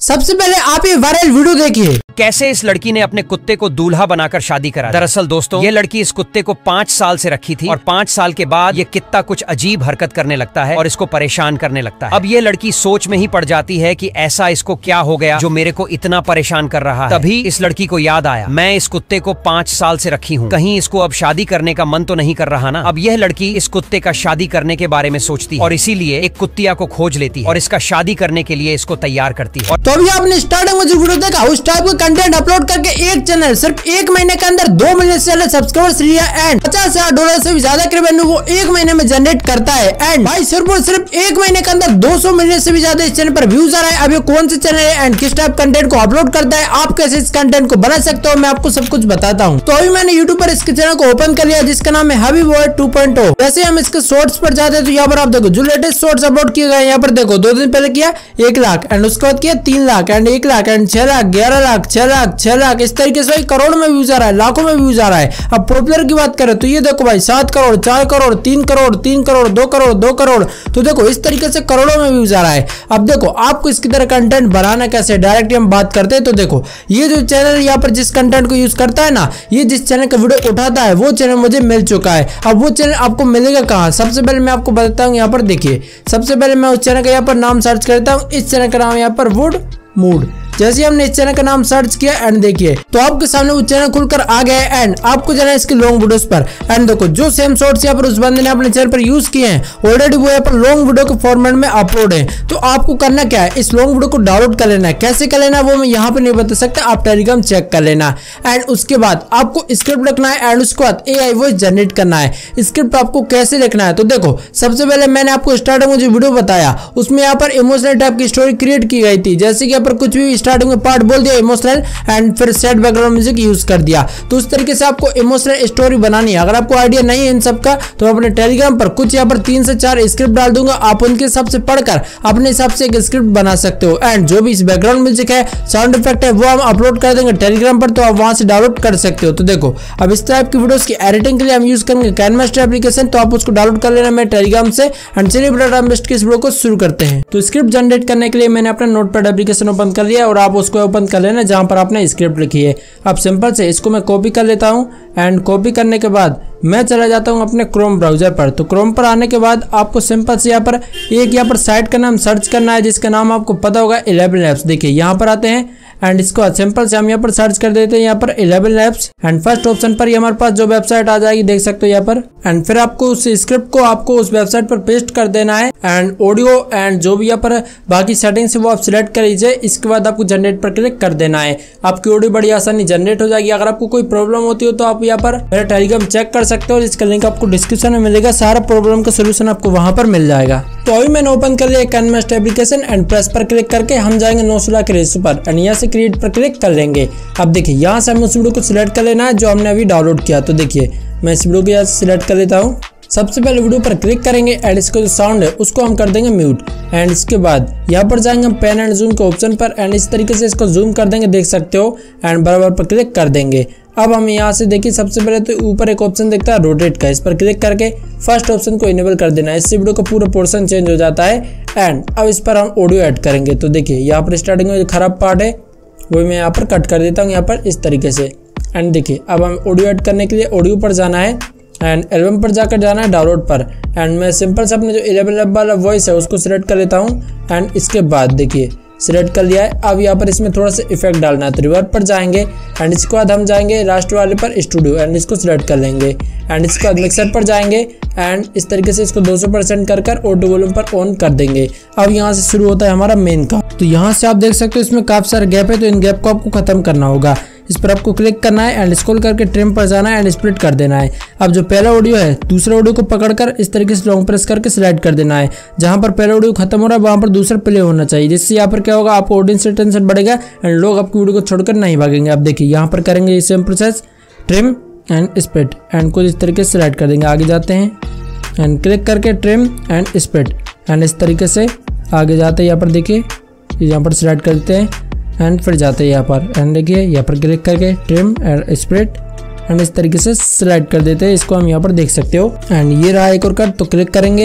सबसे पहले आप ये वायरल वीडियो देखिए। कैसे इस लड़की ने अपने कुत्ते को दूल्हा बनाकर शादी करा। दरअसल दोस्तों, ये लड़की इस कुत्ते को 5 साल से रखी थी और 5 साल के बाद ये कित्ता कुछ अजीब हरकत करने लगता है और इसको परेशान करने लगता है। अब ये लड़की सोच में ही पड़ जाती है कि ऐसा इसको क्या हो गया जो मेरे को इतना परेशान कर रहा है। तभी इस लड़की को याद आया, मैं इस कुत्ते को 5 साल से रखी हूँ, कहीं इसको अब शादी करने का मन तो नहीं कर रहा ना। अब यह लड़की इस कुत्ते का शादी करने के बारे में सोचती है और इसीलिए एक कुत्तिया को खोज लेती है और इसका शादी करने के लिए इसको तैयार करती है। तो अभी आपने स्टार्टिंग में जो वीडियो देखा उस टाइप का कंटेंट अपलोड करके एक चैनल सिर्फ 1 महीने के अंदर 2 मिलियन से ज्यादा सब्सक्राइबर्स लिया एंड $50,000 से भी ज्यादा के रेवेन्यू वो 1 महीने में जनरेट करता है। एंड भाई सिर्फ 1 महीने के अंदर 200 मिलियन से भी ज्यादा इस चैनल पर व्यूज आ रहा है। अब ये कौन सा चैनल है एंड किस टाइप कंटेंट को अपलोड करता है, आप कैसे इस कंटेंट को बना सकते हो, मैं आपको सब कुछ बताता हूँ। तो अभी मैंने यूट्यूब पर इसके चैनल को ओपन कर लिया जिसका नाम है हबी बॉय 2.0। वैसे हम इसके शॉर्ट्स पर जाते हैं तो यहाँ पर आप देखो जो लेटेस्ट शॉर्ट्स अपलोड किए गए यहाँ पर देखो 2 दिन पहले किया 1 लाख एंड उसके बाद किया 3 लाख एंड 1 लाख एंड 6 लाख 11 लाख 6 लाख 6 लाख इस तरीके से करोड़ में व्यूज आ रहा है, लाखों में व्यूज आ रहा है। अब पॉपुलर की बात करें तो ये देखो भाई 7 करोड़ 4 करोड़ 3 करोड़ 3 करोड़ 2 करोड़ 2 करोड़, तो देखो इस तरीके से करोड़ों में व्यूज आ रहा है। अब देखो आपको इसकी तरह कंटेंट बनाना कैसे, डायरेक्टली हम बात करते हैं। तो देखो ये जो चैनल यहाँ पर जिस कंटेंट को यूज करता है ना, ये जिस चैनल का वीडियो उठाता है वो चैनल मुझे मिल चुका है। अब वो चैनल आपको मिलेगा कहाँ, सबसे पहले मैं आपको बताता हूँ। यहाँ पर देखिए सबसे पहले मैं उस चैनल का यहाँ पर नाम सर्च करता हूँ। इस चैनल का नाम यहाँ पर वुड मूड। जैसे हमने इस चैनल का नाम सर्च किया एंड देखिए तो आपके सामने वो चैनल खुलकर आ गया है एंड आपको जाना है इसके लॉन्ग वीडियोस पर। एंड देखो जो सेम शॉर्ट्स यहाँ पर उस बंदे ने अपने चैनल पर यूज किए हैं ऑलरेडी वो यहाँ पर लॉन्ग वीडियो के फॉर्मेट में अपलोड है। तो आपको करना क्या है, इस लॉन्ग वीडियो को डाउनलोड कर लेना है। कैसे कर लेना वो मैं यहाँ पर नहीं बता सकता, आप टेलीग्राम चेक कर लेना। एंड उसके बाद आपको स्क्रिप्ट लिखना है एंड उसके बाद AI वॉइस जनरेट करना है। स्क्रिप्ट आपको कैसे लिखना है तो देखो सबसे पहले मैंने आपको स्टार्टिंग में जो वीडियो बताया उसमें यहाँ पर इमोशनल टाइप की स्टोरी क्रिएट की गई थी। जैसे कि यहाँ पर कुछ भी स्टार्टिंग में पार्ट बोल इमोशनल एंड फिर सैड बैकग्राउंड म्यूजिक यूज कर दिया। तो उस तरीके से आपको इमोशनल स्टोरी बनानी है। अगर आपको आइडिया नहीं है इन सब का तो अपने टेलीग्राम पर कुछ यहाँ पर 3 से 4 स्क्रिप्ट डाल दूंगा, आप उनके हिसाब से पढ़कर अपने हिसाब से एक स्क्रिप्ट बना सकते हो। एंड जो भी इस बैकग्राउंड म्यूजिक है, साउंड इफेक्ट है, वो हम अपलोड कर देंगे टेलीग्राम पर, तो आप वहां से डाउनलोड कर सकते हो। तो देखो अब इस टाइप की वीडियोस की एडिटिंग के लिए हम यूज करेंगे कैनमास्टर एप्लीकेशन, तो आप उसको डाउनलोड कर लेना मेरे टेलीग्राम से। एंड चलिए इस वीडियो को शुरू करते हैं। तो स्क्रिप्ट जनरेट करने के लिए मैंने अपना नोटपैड एप्लीकेशन ओपन कर लिया और आप उसको ओपन कर लेना जहां पर आपने स्क्रिप्ट लिखी है। अब सिंपल से इसको मैं कॉपी कर लेता हूं एंड कॉपी करने के बाद मैं चला जाता हूं अपने क्रोम ब्राउजर पर। तो क्रोम पर आने के बाद आपको सिंपल से यहाँ पर साइट का नाम सर्च करना है जिसका नाम आपको पता होगा 11 लैब्स। देखिए यहाँ पर आते हैं एंड इसको सिंपल से हम यहाँ पर सर्च कर देते हैं यहाँ पर 11 लैब्स एंड फर्स्ट ऑप्शन पर ही हमारे पास जो वेबसाइट आ जाएगी देख सकते हो यहाँ पर। एंड फिर आपको उस स्क्रिप्ट को आपको उस वेबसाइट पर पेस्ट कर देना है एंड ऑडियो एंड जो भी यहाँ पर बाकी सेटिंग्स है वो आप सिलेक्ट कर लीजिए। इसके बाद आपको जनरेट पर क्लिक कर देना है, आपकी ऑडियो बड़ी आसानी जनरेट हो जाएगी। अगर आपको कोई प्रॉब्लम होती हो तो आप यहाँ पर मेरा टेलीग्राम चेक कर सकते हो, जिसका लिंक आपको डिस्क्रिप्शन में मिलेगा। सारा प्रॉब्लम का सोल्यूशन आपको वहां पर मिल जाएगा। तो अभी मैंने ओपन कर लिया कैनमास्टर एप्लीकेशन एंड प्रेस पर क्लिक करके हम जाएंगे नोसुला क्रिएट पर एंड यहाँ से क्रिएट पर क्लिक कर लेंगे। अब देखिए यहाँ से हमें उस वीडियो को सिलेक्ट कर लेना है जो हमने अभी डाउनलोड किया। तो देखिए मैं इस वीडियो को यहाँ से सिलेक्ट कर लेता हूँ। सबसे पहले वीडियो पर क्लिक करेंगे एंड इसका जो साउंड है उसको हम कर देंगे म्यूट। एंड इसके बाद यहाँ पर जाएंगे हम पेन एंड जूम के ऑप्शन पर एंड इस तरीके से इसको जूम कर देंगे, देख सकते हो, एंड बराबर पर क्लिक कर देंगे। अब हम यहाँ से देखिए सबसे पहले तो ऊपर एक ऑप्शन दिखता है रोटेट का, इस पर क्लिक करके फर्स्ट ऑप्शन को इनेबल कर देना है। इससे वीडियो का पूरा पोर्शन चेंज हो जाता है। एंड अब इस पर हम ऑडियो ऐड करेंगे। तो देखिए यहाँ पर स्टार्टिंग में जो खराब पार्ट है वो मैं यहाँ पर कट कर देता हूँ यहाँ पर इस तरीके से। एंड देखिए अब हम ऑडियो ऐड करने के लिए ऑडियो पर जाना है एंड एल्बम पर जाकर जाना है डाउनलोड पर। एंड मैं सिंपल से अपने जो 11 लैब वाला वॉइस है उसको सिलेक्ट कर लेता हूँ एंड इसके बाद देखिए सिलेक्ट कर लिया है। अब यहाँ पर इसमें थोड़ा सा इफेक्ट डालना है तो रिवर्ब पर जाएंगे एंड इसके बाद हम जाएंगे लास्ट वाले पर स्टूडियो एंड इसको सिलेक्ट कर लेंगे। एंड इसके बाद मिक्सर पर जाएंगे एंड इस तरीके से इसको 200% कर ऑटो वॉल्यूम पर ऑन कर देंगे। अब यहाँ से शुरू होता है हमारा मेन काम। तो यहाँ से आप देख सकते हो इसमें काफी सारे गैप है, तो इन गैप को आपको खत्म करना होगा। इस पर आपको क्लिक करना है एंड स्क्रॉल करके ट्रिम पर जाना है एंड स्प्लिट कर देना है। अब जो पहला ऑडियो है दूसरा ऑडियो को पकड़कर इस तरीके से लॉन्ग प्रेस करके स्लाइड कर देना है। जहां पर पहला ऑडियो खत्म हो रहा है वहां पर दूसरा प्ले होना चाहिए, जिससे यहाँ पर क्या होगा आपको ऑडियंस रिटेंशन बढ़ेगा एंड लोग आपकी वीडियो को छोड़कर नहीं भागेंगे। अब देखिए यहाँ पर करेंगे same process, trim and split and कुछ इस तरीके से स्लाइड कर देंगे। आगे जाते हैं एंड क्लिक करके ट्रिम एंड स्प्लिट एंड इस तरीके से आगे जाते हैं। यहाँ पर देखिए यहाँ पर स्लाइड कर देते हैं एंड फिर जाते हैं यहाँ पर एंड देखिए यहाँ पर क्लिक करके ट्रिम एंड स्प्लिट एंड इस तरीके से स्लाइड कर देते हैं। इसको हम यहाँ पर देख सकते हो एंड ये रहा एक और कट। तो क्लिक करेंगे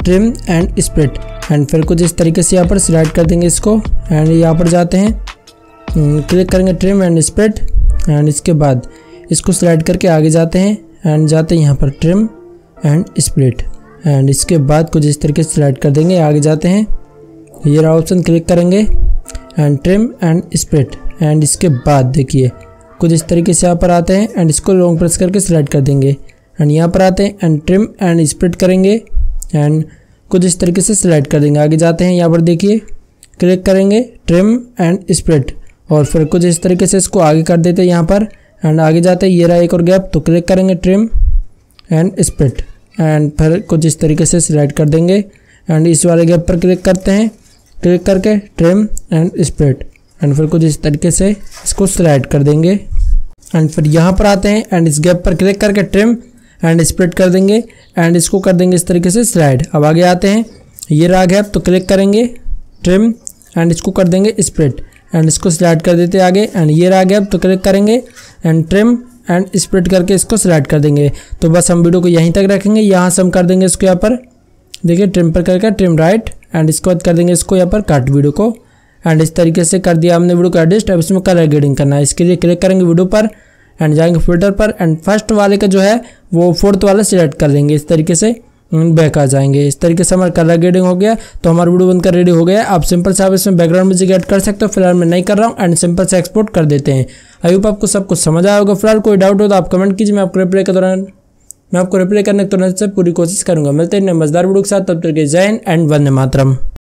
ट्रिम एंड स्प्लिट एंड फिर कुछ इस तरीके से यहाँ पर सिलेक्ट कर देंगे इसको एंड यहाँ पर जाते हैं, क्लिक करेंगे ट्रिम एंड स्प्लिट एंड इसके बाद इसको सिलेक्ट करके आगे जाते हैं एंड जाते हैं यहाँ पर ट्रिम एंड स्प्लिट एंड इसके बाद कुछ इस तरीके से सिलेक्ट कर देंगे, आगे जाते हैं, ये रहा ऑप्शन, क्लिक करेंगे and trim and split and इसके बाद देखिए कुछ इस तरीके से यहाँ पर आते हैं एंड इसको लॉन्ग प्रेस करके सिलेक्ट कर देंगे एंड यहाँ पर आते हैं एंड ट्रिम एंड स्प्लिट करेंगे एंड कुछ इस तरीके से सिलेक्ट कर देंगे, आगे जाते हैं, यहाँ पर देखिए क्लिक करेंगे ट्रिम एंड स्प्लिट और फिर कुछ इस तरीके से इसको आगे कर देते हैं यहाँ पर एंड आगे जाते हैं, ये रहा एक और गैप, तो क्लिक करेंगे ट्रिम एंड स्प्लिट एंड फिर कुछ इस तरीके से सिलेक्ट कर देंगे एंड इस वाले गैप पर क्लिक करते हैं, क्लिक करके ट्रिम एंड स्प्लिट एंड फिर कुछ इस तरीके से इसको सिलेक्ट कर देंगे एंड फिर यहाँ पर आते हैं एंड इस गैप पर क्लिक करके ट्रिम एंड स्प्लिट कर देंगे एंड इसको कर देंगे इस तरीके से स्लाइड। अब आगे आते हैं, ये रहा गैप, तो क्लिक करेंगे ट्रिम एंड इसको कर देंगे स्प्लिट एंड इसको स्लाइड कर देते हैं आगे एंड ये रहा गैप, तो क्लिक करेंगे एंड ट्रिम एंड स्प्लिट करके इसको सिलेक्ट कर देंगे। तो बस हम वीडियो को यहीं तक रखेंगे, यहाँ से हम कर देंगे इसको यहाँ पर देखिए ट्रिम पर करके ट्रिम राइट एंड इसको बाद कर देंगे इसको यहाँ पर कट वीडियो को एंड इस तरीके से कर दिया हमने वीडियो को एडजस्ट। अब इसमें कलर ग्रेडिंग करना है, इसके लिए क्लिक करेंगे वीडियो पर एंड जाएंगे फिल्टर पर एंड फर्स्ट वाले का जो है वो फोर्थ वाला सिलेक्ट कर देंगे, इस तरीके से बैक आ जाएंगे। इस तरीके से हमारा कलर ग्रेडिंग हो गया, तो हमारा वीडियो बनकर रेडी हो गया। आप सिंपल से आप इसमें बैकग्राउंड म्यूजिक ऐड कर सकते हो, फिलहाल मैं नहीं कर रहा हूँ एंड सिंपल से एक्सपोर्ट कर देते हैं। आई होप आपको सब कुछ समझ आया होगा। फिलहाल कोई डाउट हो तो आप कमेंट कीजिए, मैं आपको रिप्लाई करने की तुरंत से पूरी कोशिश करूंगा। मिलते हैं मजेदार वीडियो के साथ, तब तक जय हिंद एंड वंदे मातरम।